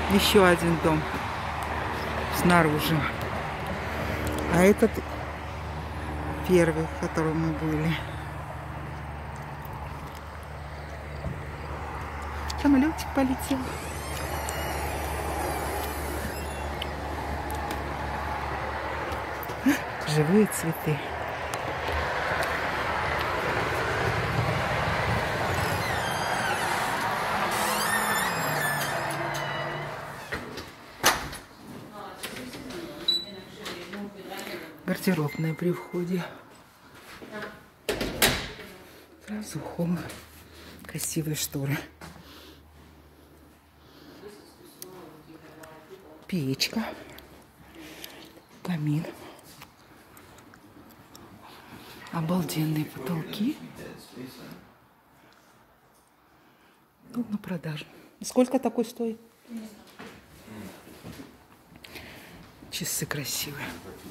Еще один дом снаружи. А этот первый, в котором мы были. Самолетик полетел. Живые цветы. Гардеробная при входе. Сразу холл. Красивые шторы. Печка. Камин. Обалденные потолки. Тут на продажу. Сколько такой стоит? Часы красивые.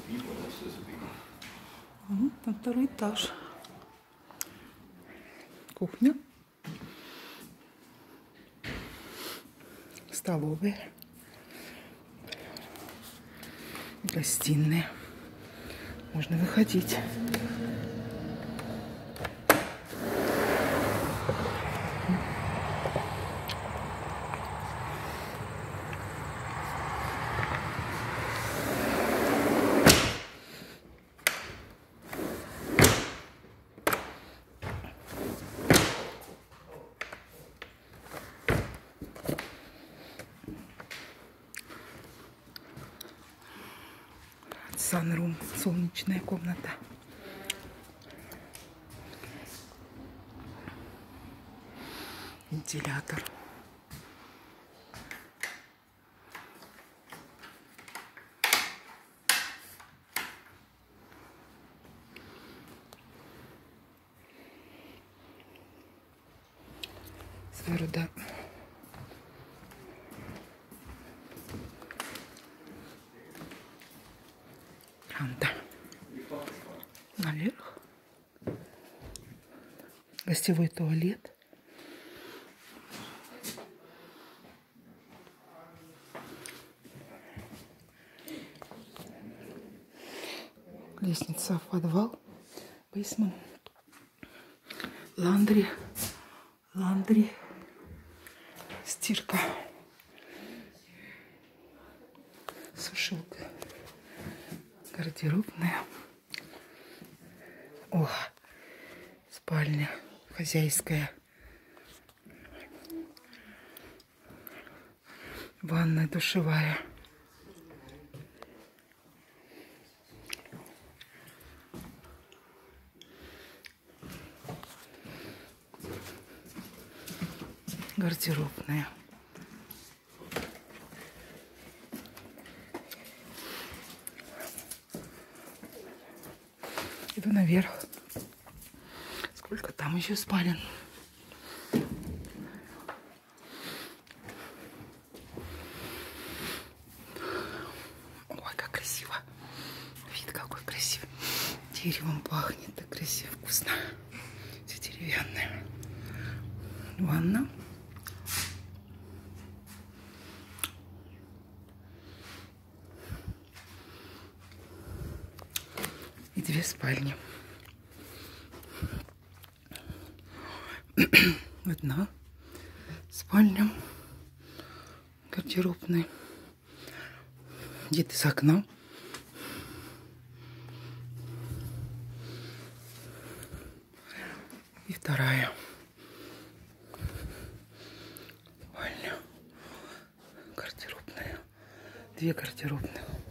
Там второй этаж. Кухня. Столовая. Гостиная. Можно выходить. Санрум, солнечная комната. Вентилятор. Сверда. Веранда. Наверх. Гостевой туалет. Лестница в подвал. Бейсмент. Ландри. Ландри. Стирка. Сушилка. Гардеробная. О, спальня хозяйская. Ванная, душевая. Гардеробная. Иду наверх. Сколько там еще спален? Ой, как красиво. Вид какой красивый. Деревом пахнет. Так красиво, вкусно. Все деревянное. Ванна. И две спальни. Одна спальня, гардеробная, где-то из окна. И вторая спальня, гардеробная, две гардеробных.